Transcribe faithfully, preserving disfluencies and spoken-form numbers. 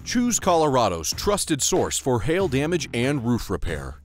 Choose Colorado's trusted source for hail damage and roof repair.